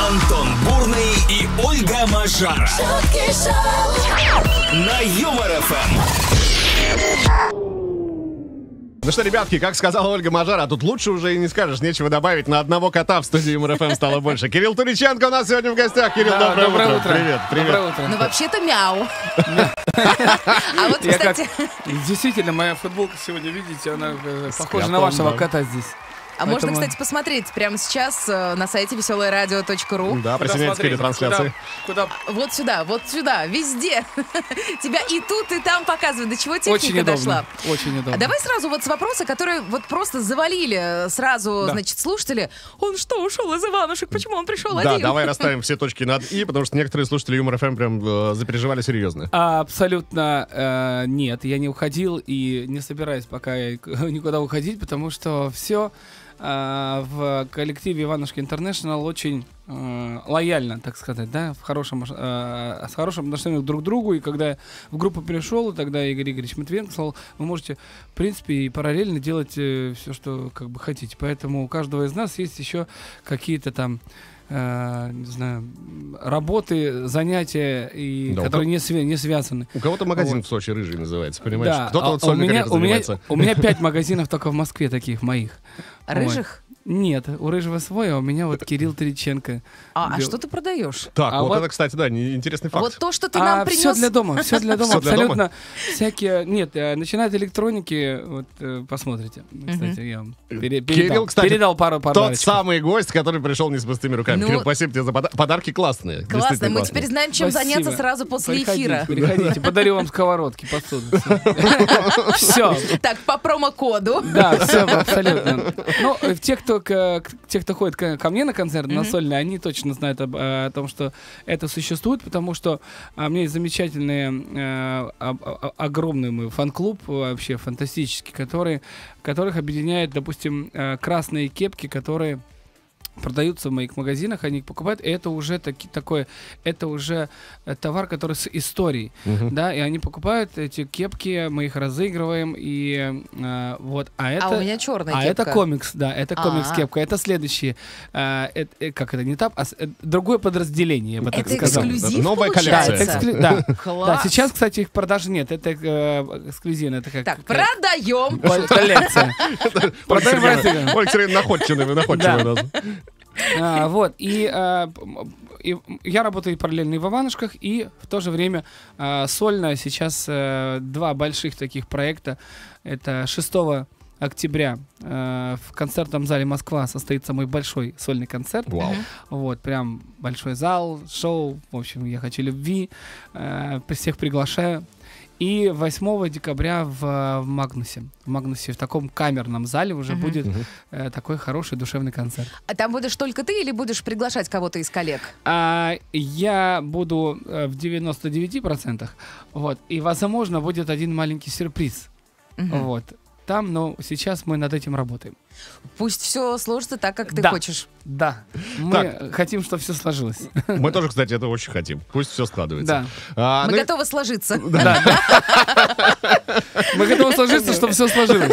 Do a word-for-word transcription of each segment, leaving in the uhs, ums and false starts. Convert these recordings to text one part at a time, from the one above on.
Антон Бурный и Ольга Мажара на Юмор эф эм. Ну что, ребятки, как сказала Ольга Мажара, тут лучше уже и не скажешь, нечего добавить. На одного кота в студии Юмор эф эм стало больше. Кирилл Туриченко у нас сегодня в гостях. Кирилл, Да, доброе, доброе утро. утро. Привет, привет. Доброе утро. Ну, вообще-то мяу. А вот, Я как- кстати, Действительно, моя футболка сегодня, видите, она э, С похожа котом, на вашего да. кота здесь. а можно, Поэтому- кстати, посмотреть прямо сейчас э, на сайте веселое радио точка ру. Да, Куда присоединяйтесь к смотреть? телетрансляции. Куда, куда- Вот сюда, вот сюда, везде. Тебя и тут, и там показывают, до чего Очень техника удобно. дошла. Очень удобно. А давай сразу вот с вопроса, который вот просто завалили сразу, Да. значит, слушатели. Он что, ушел из Иванушек? Почему он пришел Да, один? давай расставим все точки над «и», потому что некоторые слушатели Юмор эф эм прям э, запереживали серьезно. А, абсолютно э, нет, я не уходил и не собираюсь пока я никуда уходить, потому что все в коллективе Иванушки Интернешнл очень э, лояльно, так сказать, да, в хорошем, э, с хорошим отношением друг к другу. И когда я в группу перешел, тогда Игорь Игоревич Матвиенко сказал, вы можете, в принципе, и параллельно делать э, все, что как бы хотите. Поэтому у каждого из нас есть еще какие-то там э, не знаю, работы, занятия, и, Да, которые у не, свя- не связаны. У кого-то магазин Вот. в Сочи рыжий называется, понимаешь? Да, Кто-то а- вот а у сольной меня, карьерой у, меня, занимается. у меня пять магазинов только в Москве таких моих. Рыжих? Нет, у Рыжего свой, а у меня вот Кирилл Туриченко. А, а Бел- что ты продаешь? Так, а вот, вот- это, кстати, да, не- интересный факт. Вот то, что ты А нам принес. все для дома, все для дома, Всё для абсолютно. Всякие, нет, э, начиная от электроники, вот э, посмотрите. Кстати, я вам пере- Кирилл, передал, кстати, передал пару Тот подарочков. самый гость, который пришел не с пустыми руками. Ну, Кирилл, спасибо тебе за пода- подарки классные. Классно, действительно мы классные. теперь знаем, чем Спасибо. заняться сразу после Приходите, эфира. Приходите, подарю вам сковородки, посуду. Все. Так, по промокоду. Да, все абсолютно. Ну, э, те, кто, к- к- те, кто ходит ко, ко мне на концерт, на сольный, они точно знают об, э, о том, что это существует, потому что а, у меня есть замечательный, э, об- о- огромный мой фан-клуб, вообще фантастический, который, которых объединяет, допустим, э, красные кепки, которые продаются в моих магазинах, они их покупают, и это уже таки, такое, это уже э, товар, который с историей, Мгм. да, и они покупают эти кепки, мы их разыгрываем, и э, вот, а это... А у меня черная А кепка. это комикс, да, это комикс А. кепка, это следующий, э, э, э, как это, не этап, а с- э, другое подразделение, я бы так Это сказал. эксклюзив, Новая Да, коллекция. это получается? эксклю- да. Класс. Да, сейчас, кстати, их продажи нет, это э, эксклюзивно, это как... Так, как- продаем. кол- коллекция. Ольга Продаем Сергеевна, разыгрываем. Ольга Сергеевна находчивая, находчивая Да. у нас. А, вот, и, а, м, и я работаю параллельно и в Иванушках, и в то же время а, сольно сейчас а, два больших таких проекта. Это шестого октября а, в концертном зале Москва состоится мой большой сольный концерт. Вау. Вот, прям большой зал, шоу, в общем, «Я хочу любви», а, всех приглашаю. И восьмого декабря в, в Магнусе. В Магнусе в таком камерном зале уже Мгм. будет Мгм. э, такой хороший душевный концерт. А там будешь только ты или будешь приглашать кого-то из коллег? А, я буду э, в девяноста девяти процентах, вот, и, возможно, будет один маленький сюрприз, Мгм. вот, там, но сейчас мы над этим работаем. Пусть все сложится так, как ты Да. хочешь. Да, мы Так. хотим, чтобы все сложилось. Мы тоже, кстати, это очень хотим. Пусть все складывается. Да, А, Мы ну и- готовы сложиться. да, да. Мы готовы сложиться, чтобы все сложилось.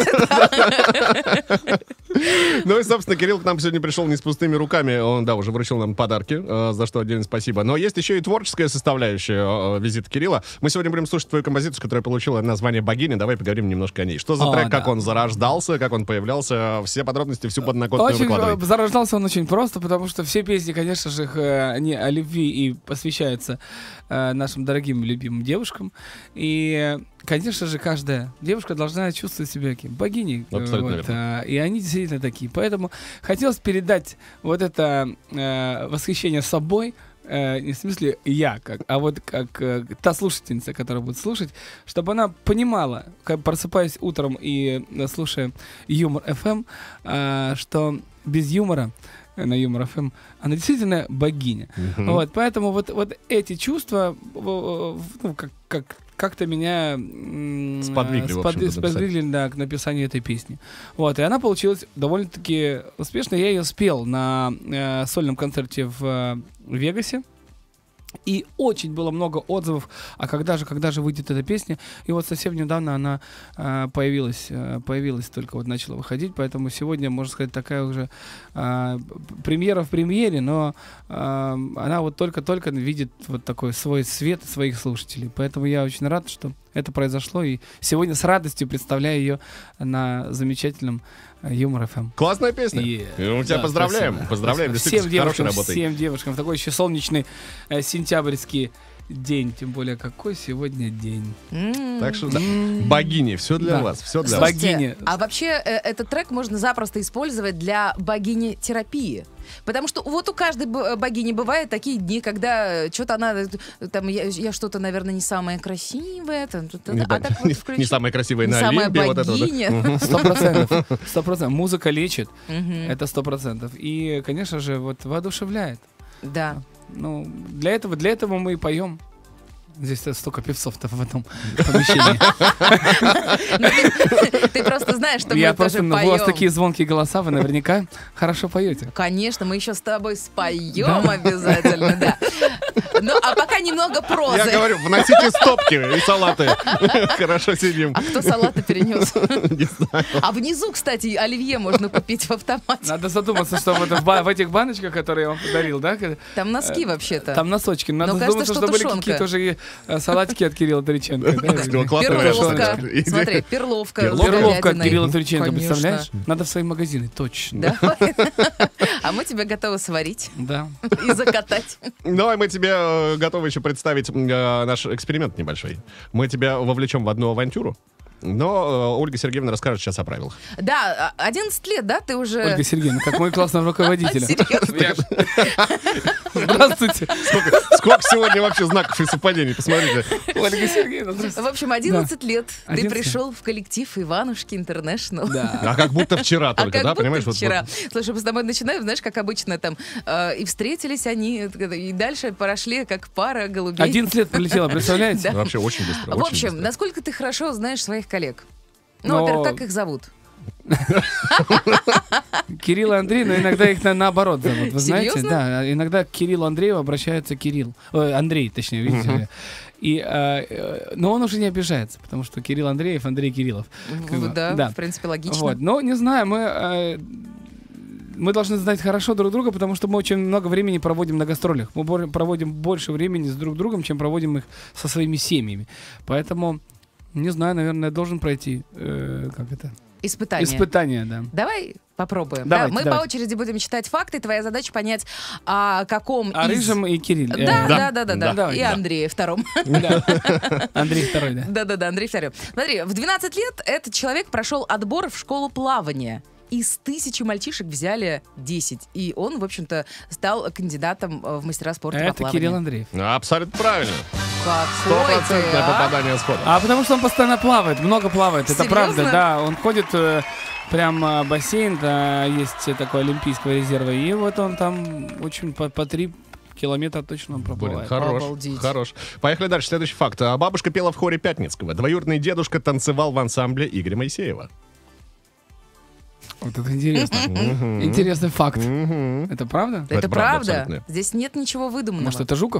Ну и, собственно, Кирилл к нам сегодня пришел не с пустыми руками. Он, да, уже вручил нам подарки, э, за что отдельно спасибо. Но есть еще и творческая составляющая э, визита Кирилла. Мы сегодня будем слушать твою композицию, которая получила название «Богиня». Давай поговорим немножко о ней. Что за О, трек, да. как он зарождался, как он появлялся, все подробности, всю подноготную Очень выкладывай. э, зарождался он очень просто, потому что все песни, конечно же, э, они о любви и посвящаются э, нашим дорогим любимым девушкам. И, э, конечно же, каждая девушка должна чувствовать себя каким богиней. э, Абсолютно вот, верно. э, и они действительно такие. Поэтому хотелось передать вот это э, восхищение собой. э, Не в смысле я, как, а вот как э, та слушательница, которая будет слушать, чтобы она понимала, как просыпаясь утром и э, слушая Юмор эф эм, э, что без юмора э, на Юмор эф эм она действительно богиня. Мгм. Вот, поэтому вот, вот эти чувства, э, э, ну, как, как, как-то меня м, Сподвигли, в спод- общем-то, написать. сподвигли, да, к написанию этой песни. Вот, и она получилась довольно-таки успешно. Я ее спел на э, сольном концерте в э, Вегасе. И очень было много отзывов, а когда же, когда же выйдет эта песня. И вот совсем недавно она э, появилась, э, появилась, только вот начала выходить, поэтому сегодня, можно сказать, такая уже э, премьера в премьере, но э, она вот только-только видит вот такой свой свет своих слушателей. Поэтому я очень рад, что это произошло, и сегодня с радостью представляю ее на замечательном Юмор эф эм. Классная песня. Yeah. И мы тебя Да, поздравляем. спасибо. Поздравляем, Спасибо. действительно, Всем хорошей девушкам, работой. всем девушкам в такой еще солнечный э, сентябрьский день. Тем более, какой сегодня день. М. Так что, да, богини, все для Да. вас, все для С вас. богини. Слушайте, а вообще э, этот трек можно запросто использовать для богини-терапии. Потому что вот у каждой б- богини бывают такие дни, когда что-то она, э, там, я, я что-то, наверное, не самое красивое, там, что-то- Не, а так вот не- включи- не самая красивая не на самая Олимпе. Вот это вот, да. богиня. Мгм. Сто процентов. Сто процентов. Музыка лечит. Мгм. Это сто процентов. И, конечно же, вот воодушевляет. Да. Ну, для этого, для этого мы и поем. Здесь столько певцов-то в этом помещении. Ну, ты, ты просто знаешь, что Я мы просто, тоже ну, у вас поем. такие звонкие голоса, вы наверняка хорошо поете. Конечно, мы еще с тобой споем обязательно, да. Ну, а пока немного прозы. Я говорю, вносите стопки и салаты. Хорошо сидим. А кто салаты перенес? Не знаю. А внизу, кстати, оливье можно купить в автомате. Надо задуматься, что в, это- в ба- в этих баночках, которые я вам подарил, да? когда- Там носки э, вообще-то. Там носочки. Надо Но кажется, задуматься, что что были тушенка. какие-то уже э, салатики от Кирилла Триченко. да, Ну, или- классная Перловка. версия. Смотри, перловка. с Перловка от говядиной. Кирилла Триченко, Конечно. представляешь? Надо в свои магазины, точно. Давай. А мы тебя готовы сварить Да. и закатать. Ну, и мы тебе э, готовы еще представить э, наш эксперимент небольшой. Мы тебя вовлечем в одну авантюру, но э, Ольга Сергеевна расскажет сейчас о правилах. Да, а, одиннадцать лет, да, ты уже... Ольга Сергеевна, как мой классный руководитель. Серьезно? Я ж- Здравствуйте. Сколько, сколько сегодня вообще знаков и совпадений, посмотрите. Ольга Сергеевна, здравствуйте. В общем, одиннадцать лет ты одиннадцать. пришел в коллектив Иванушки Интернешнл. Да. А как будто вчера А только, как да, будто понимаешь? Вот- вчера. вот. Слушай, мы с тобой начинаем, знаешь, как обычно там, э, и встретились они, э, и дальше прошли как пара голубей. одиннадцать лет пролетело, представляете? Да. Вообще очень быстро. В очень общем, быстро. насколько ты хорошо знаешь своих коллег? Ну, Но- во-первых, как их зовут? Кирилл и Андрей, но иногда их на- наоборот зовут, вы знаете? Серьезно? Да, иногда к Кириллу Андрееву обращается Кирилл. Ой, Андрей, точнее, видите. И, э, э, но он уже не обижается, потому что Кирилл Андреев, Андрей Кириллов. Как бы, Да, да. в принципе, логично. Вот. Но не знаю, мы, э, мы должны знать хорошо друг друга, потому что мы очень много времени проводим на гастролях. Мы бор- проводим больше времени с друг другом, чем проводим их со своими семьями. Поэтому, не знаю, наверное, должен пройти, э, как это, Испытание. испытание, да. Давай попробуем. Давайте, Да, мы давайте. по очереди будем читать факты. Твоя задача понять, о каком А из... Рыжим и Кирилл. Да, э, да, Да, да, да, да. да. Давай, И да. Андрей втором. Да. Андрей второй, да. Да-да-да, Андрей второй. Смотри, в двенадцать лет этот человек прошел отбор в школу плавания. Из тысячи мальчишек взяли десять. И он, в общем-то, стал кандидатом э, в мастера спорта по Это плаванию. Кирилл Андреев. Абсолютно правильно. Какой ты, Стопроцентное а? попадание сходу. А потому что он постоянно плавает, много плавает. Это Серьезно? правда, да. Он ходит э, прям э, бассейн, да, есть такой Олимпийского резерва. И вот он там очень по, по три километра точно он Блин, проплывает. хорош, Обалдеть. хорош. Поехали дальше. Следующий факт. А Бабушка пела в хоре Пятницкого. Двоюродный дедушка танцевал в ансамбле Игоря Моисеева. Вот это интересно. Интересный факт. Это правда? Это, Это правда, правда. абсолютно. Здесь нет ничего выдуманного. Может, это Жуков?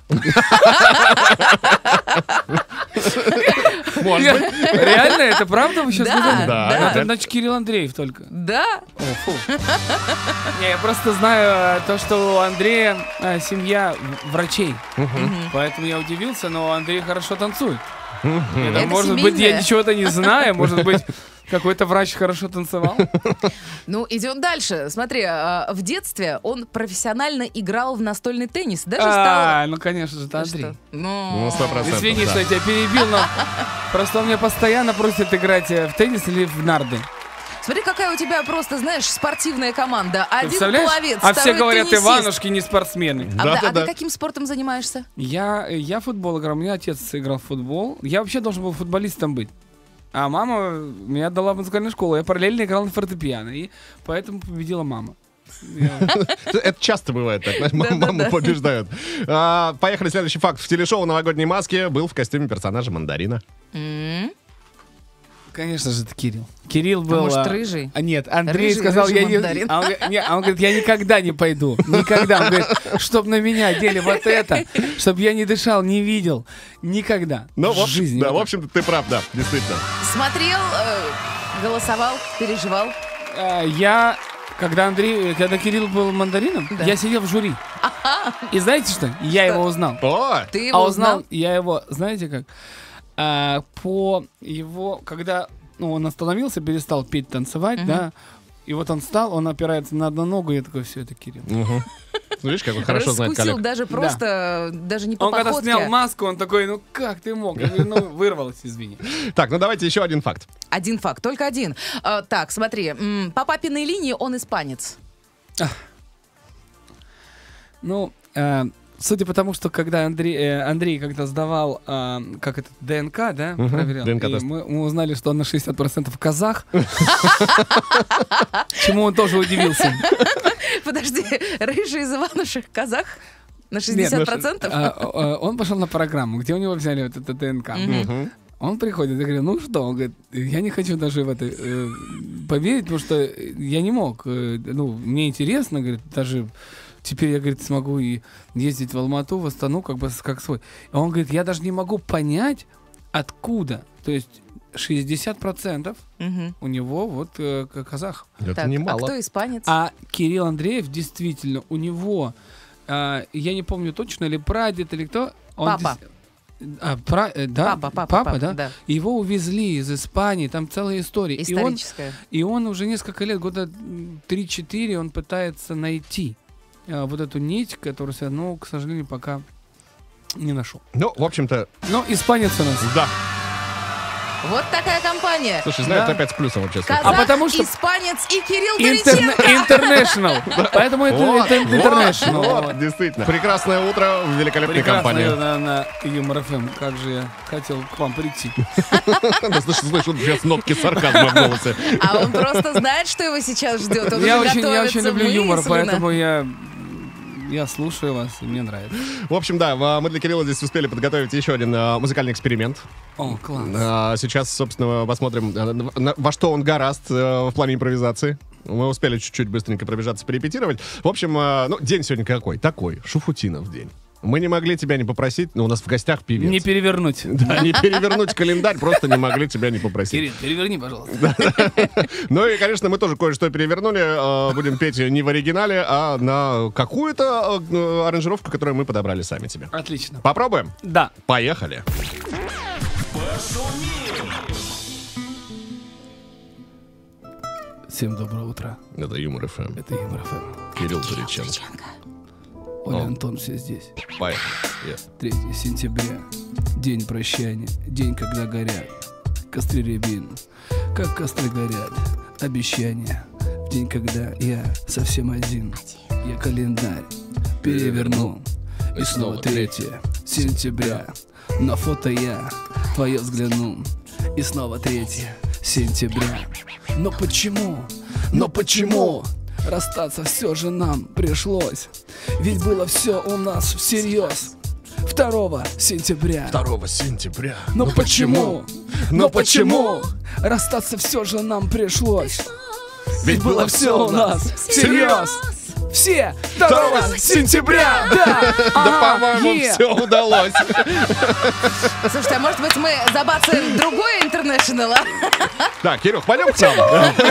Может быть. Реально, это правда вы сейчас Да, сказали? Да, да. Это, значит, Кирилл Андреев только. Да. О, фу. Не, я просто знаю э, то, что у Андрея э, семья в- врачей. Поэтому я удивился, но Андрей хорошо танцует. Это, Это может быть, я семейное. ничего-то не знаю, может быть, какой-то врач хорошо танцевал. Ну, идем дальше. Смотри, а, в детстве он профессионально играл в настольный теннис. Даже стал... А, ну, конечно же, это Ты Андрей. что? Ну, Ну, сто процентов. Извини, да. что я тебя перебил, но просто он меня постоянно просит играть э, в теннис или в нарды. смотри, какая у тебя просто, знаешь, спортивная команда. Ты Один представляешь? пловец, А все второй говорят, теннисист. Иванушки не спортсмены. А, Да, да, да, а да. ты каким спортом занимаешься? Я, я футбол играл, у меня отец играл в футбол. Я вообще должен был футболистом быть. А мама меня отдала в музыкальную школу. Я параллельно играл на фортепиано. И поэтому победила мама. Я- Это часто бывает так, знаешь, мам- Да-да-да. маму побеждают. А, Поехали, следующий факт. В телешоу «Новогодней маске» был в костюме персонажа Мандарина. М? Конечно же, это Кирилл. Кирилл был... может, а, рыжий? А нет, Андрей Рыжий, сказал, рыжий я не... мандарин. А он, говорит, не, а он говорит, я никогда не пойду. Никогда. Он говорит, чтоб на меня одели вот это, чтоб я не дышал, не видел. Никогда. Ну, в в общем, жизни. да, в общем-то, ты прав, да, действительно. Смотрел, э, голосовал, переживал. А, Я, когда Андрей, когда Кирилл был мандарином, Да. я сидел в жюри. И знаете что? Я его узнал. О, Ты его А узнал, узнал? я его, знаете как? А, по его, когда ну, он остановился, перестал петь, танцевать, да, и вот он встал, он опирается на одну ногу, и я такой, все, это Кирилл. ну, видишь, как он хорошо знает Раскусил коллег. даже просто, даже не по Он когда походке. снял маску, он такой, ну как ты мог? Я говорю, ну, вырвалось, извини. Так, ну давайте еще один факт. Один факт, только один. А, так, смотри, м, по папиной линии он испанец. Ну, э, судя по тому, что когда Андрей, э, Андрей когда сдавал, э, как это, ДНК, да, Мгм, проверял, и ДНК-тест. мы, мы узнали, что он на шестьдесят процентов казах, чему он тоже удивился. Подожди, рыжий из Иванушек казах? На Нет, шестьдесят процентов? а, а, Он пошел на программу, где у него взяли вот это ДНК. Мгм. Он приходит и говорит, ну что? Он говорит, я не хочу даже в это э, поверить, потому что я не мог. э, ну, мне интересно, говорит, даже теперь я, говорит, смогу и ездить в Алмату, в Астану, как бы с- как свой. А он говорит, я даже не могу понять, откуда. То есть шестьдесят процентов Мгм. у него вот э, к- казах. Это Так, а немало. кто испанец? А Кирилл Андреев, действительно, у него, а, я не помню точно, или прадед, или кто. он Папа. дес- А, пра- э, да, Папа, папа, папа, да? да. Его увезли из Испании, там целая история. И он, Историческая. и он уже несколько лет, года м, три-четыре, он пытается найти а, вот эту нить, которую, свя- но, к сожалению, пока не нашел. Ну, в общем-то, Но испанец у нас. да. Вот такая компания. Слушай, знаю, Да. это опять с плюсом вообще. Казах, А потому что- испанец и Кирилл Интерне- Горяченко. International. Поэтому это Вот, это вот, international. вот, действительно. Прекрасное утро в великолепной компании. Прекрасно на, на Юмор эф эм. Как же я хотел к вам прийти. Да, слушай, слышь, вот сейчас нотки сарказма в голосе. А он просто знает, что его сейчас ждет. Он Я уже очень, я готовится очень люблю юмор, мысленно. поэтому я, я слушаю вас, и мне нравится. В общем, да, в- мы для Кирилла здесь успели подготовить еще один а, музыкальный эксперимент. О, класс. А, Сейчас, собственно, посмотрим, а, на- на- во что он гораст а, в плане импровизации. Мы успели чуть-чуть быстренько пробежаться, порепетировать. В общем, а, ну, день сегодня какой? Такой, Шуфутинов день. Мы не могли тебя не попросить, но у нас в гостях певец. Не перевернуть. Да, не перевернуть календарь, просто не могли тебя не попросить. Кирилл, переверни, пожалуйста. Ну и, конечно, мы тоже кое-что перевернули. э, Будем петь не в оригинале, а на какую-то э, аранжировку, которую мы подобрали сами тебе. Отлично. Попробуем? Да. Поехали. Всем доброе утро. Это Юмор эф эм. Это Юмор эф эм. Кирилл Горяченко. Оля, О. Антон, все здесь. Поехали. Yes. третьего сентября. День прощания. День, когда горят костры рябин. Как костры горят обещания. В день, когда я совсем один. Я календарь переверну. И снова третьего сентября. На фото я твое взгляну. И снова третьего сентября. Но почему? Но почему? Расстаться все же нам пришлось. Ведь было все у нас всерьез. второго сентября. второго сентября. Но Ну почему? Ну Но почему? почему? Расстаться все же нам пришлось. Ведь Было все у нас всерьез. Все второго сентября. Да, Да, по-моему, все удалось. Слушайте, а может быть мы забацаем другой интернешнл, а? Так, Кирюх, пойдем к нам.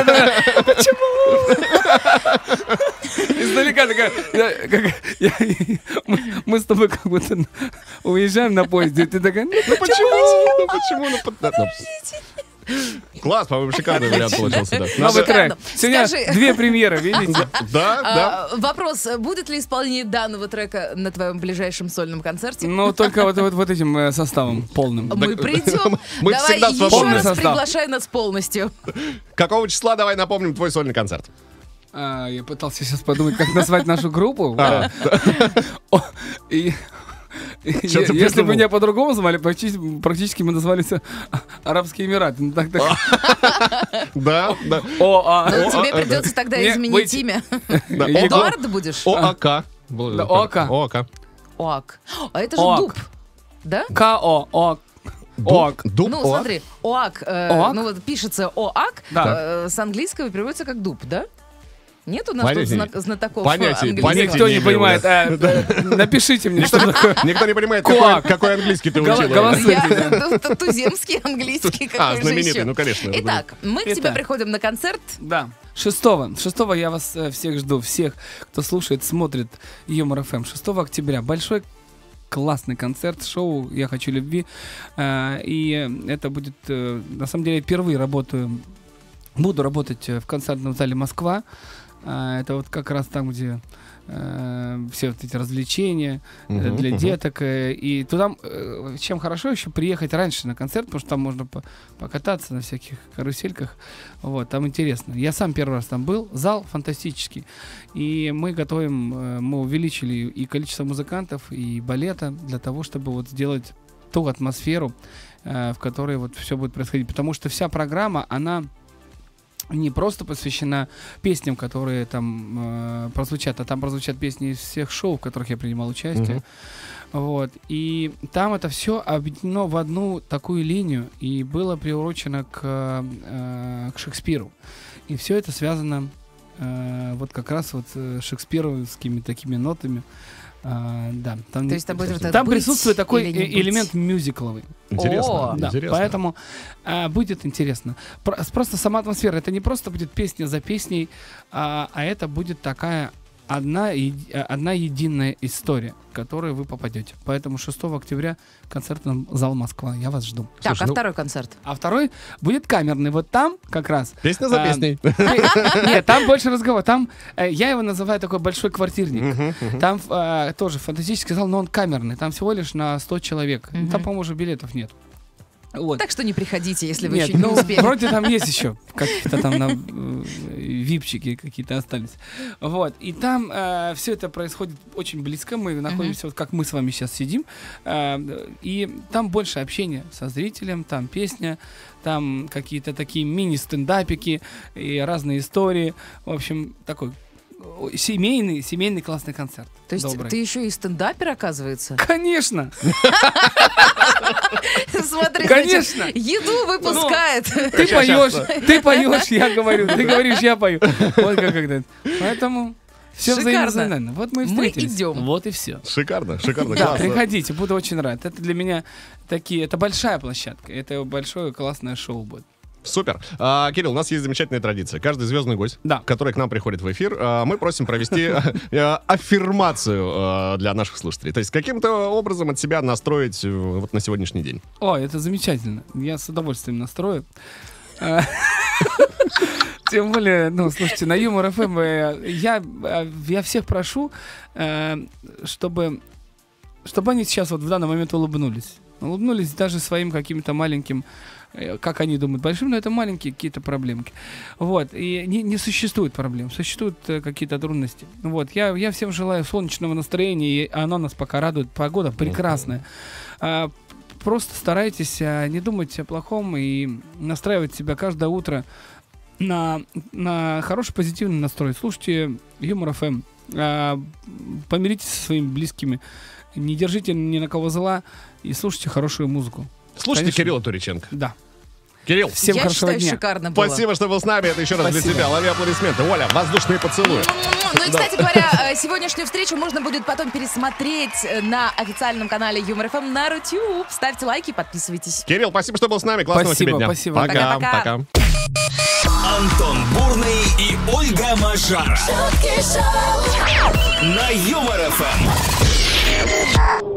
Издалека такая, я- как- я- мы, мы с тобой как будто уезжаем на поезде, и ты такая, ну Ну почему? Ну почему? Ну, под- да, ну. Класс, по-моему, шикарный вариант получился. Да. новый Надо- трек. Сегодня Скажи- две премьеры, видите? Да, да. А, вопрос, будет ли исполнение данного трека на твоем ближайшем сольном концерте? Ну, только вот, вот, вот этим э, составом полным. Мы придем. мы Давай всегда еще свободны. раз Состав. приглашай нас полностью. Какого числа, давай напомним твой сольный концерт. А, я пытался сейчас подумать, как назвать нашу группу. А. О, и- и Чё ты Если бы придумал? меня по-другому звали, практически, практически мы назвались э, Арабские Эмираты. Ну, так, так. Да, да. О, а. Ну, О, тебе а, придется тогда Не, изменить выйти. имя. Да. Егор. Эдуард будешь? ОАК. Да, ОАК. ОАК. Оак. А это же Оак. дуб. Да? К-О, О. ОАК. Дуб, Ну, ОАК. смотри, ОАК, э, ОАК? ну вот пишется ОАК, Да. э, с английского переводится как дуб, да? Нет у нас тут Понятия зна- знатоков понятия- английского? понятия Никто не имею, понимает. да. А, да, напишите мне, что такое. Никто не понимает, какой, Куак. какой английский ты Гол- учила. голосуй. Я ту- ту- туземский английский А, какой же знаменитый, еще. ну, конечно. Итак, мы к тебе Итак. приходим на концерт. Да. Шестого. Шестого я вас э, всех жду. Всех, кто слушает, смотрит Юмор эф эм. Шестого октября. Большой классный концерт, шоу «Я хочу любви». Э, и это будет... э, на самом деле, я впервые работаю... Буду работать э, в концертном зале «Москва». Э, это вот как раз там, где... э, все вот эти развлечения э, Мгм, для мгм. деток. э, И туда, э, чем хорошо еще приехать раньше на концерт, потому что там можно по- покататься на всяких карусельках. Вот, там интересно. Я сам первый раз там был, зал фантастический. И мы готовим, э, мы увеличили и количество музыкантов, и балета для того, чтобы вот сделать ту атмосферу, э, в которой вот все будет происходить. Потому что вся программа, она не просто посвящена песням, которые там э, прозвучат, а там прозвучат песни из всех шоу, в которых я принимал участие. Вот. И там это все объединено в одну такую линию и было приурочено к, э, к Шекспиру. И все это связано э, вот как раз вот э, шекспировскими такими нотами. А, да, там, То есть там будет вот это там быть присутствует такой или не э- быть? элемент мюзикловый. Интересно, О, Да, интересно. поэтому а, будет интересно. Про- просто сама атмосфера. Это не просто будет песня за песней, а, а это будет такая одна, еди- одна единая история, в которую вы попадете. Поэтому шестого октября концертный зал «Москва». Я вас жду. Так, Слушай, а ну- второй концерт? А второй будет камерный. Вот там как раз... Песня за а, песней. Нет, там больше разговор. Там э, я его называю такой большой квартирник. Мгм, мгм. Там э, тоже фантастический зал, но он камерный. Там всего лишь на сто человек. Мгм. Там, по-моему, уже билетов нет. Вот. Так что не приходите, если вы Нет, еще не ну, успели. вроде там есть еще какие-то там на, э, випчики какие-то остались. Вот. И там все это происходит очень близко. Мы находимся, вот как мы с вами сейчас сидим. э, и там больше общения со зрителем, там песня, там какие-то такие мини-стендапики и разные истории. В общем, такой э, семейный, семейный классный концерт. То есть Добрый. ты еще и стендапер, оказывается? Конечно! Смотри, Конечно. значит, еду выпускает. Ты поешь, ты поешь, я говорю, ты говоришь, я пою. Вот как это. Поэтому все Шикарно. взаимозаменяно. Вот мы и Мы встретились. идем. Вот и все. Шикарно, шикарно, Да, классно. приходите, буду очень рад. Это для меня такие, это большая площадка, это большое классное шоу будет. Супер. А, Кирилл, у нас есть замечательная традиция. Каждый звездный гость, Да. который к нам приходит в эфир, а, мы просим провести э, аффирмацию э, для наших слушателей. То есть каким-то образом от себя настроить э, вот на сегодняшний день. О, это замечательно. Я с удовольствием настрою. А, Тем более, ну, слушайте, на Юмор эф эм э, я, э, я всех прошу, э, чтобы, чтобы они сейчас вот в данный момент улыбнулись. Улыбнулись даже своим каким-то маленьким, э, как они думают, большим, но это маленькие какие-то проблемки. Вот, и не, не существует проблем, существуют э, какие-то трудности. Вот, я, я всем желаю солнечного настроения, и оно нас пока радует. Погода прекрасная. А, просто старайтесь а, не думать о плохом и настраивать себя каждое утро на, на хороший позитивный настрой. Слушайте Юмор эф эм, а, помиритесь со своими близкими, не держите ни на кого зла и слушайте хорошую музыку. Слушайте Конечно. Кирилла Туриченко. Да. Кирилл, Всем Я хорошего считаю, дня. шикарно было. спасибо, что был с нами. Это еще раз для Спасибо. тебя. Лови аплодисменты. Оля, воздушные поцелуи. Ну и, кстати говоря, э, сегодняшнюю встречу можно будет потом пересмотреть э, на официальном канале Юмор эф эм на Рутюб. Ставьте лайки, подписывайтесь. Кирилл, спасибо, что был с нами. Классного Спасибо, тебе дня. спасибо. Пока, Пока-пока. пока. Антон Бурный и Ольга Мажара на Юмор эф эм.